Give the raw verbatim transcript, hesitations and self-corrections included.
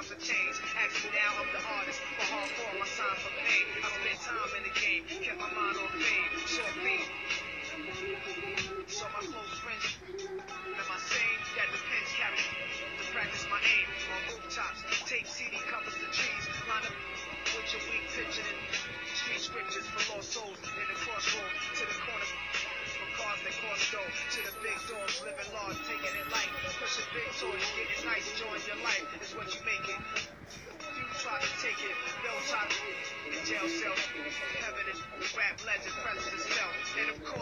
times have changed. Ask me now, I'm the artist. For hardcore, my sign for pain. I spent time in the game, kept my mind on fame. Short beat. So my close friends, am I sane? That depends, carry to practice my aim. On rooftops, take C D covers the trees. Line up with your weak pitching. Street scriptures for lost souls in the crossroad. To the corner for cars that cost dough. To the big dogs living large, taking it light. Pushing big toys, getting nice, enjoying your life is what you make it. You try to take it, they'll try to in jail cells. Heaven is rap legend, presence is felt. And of course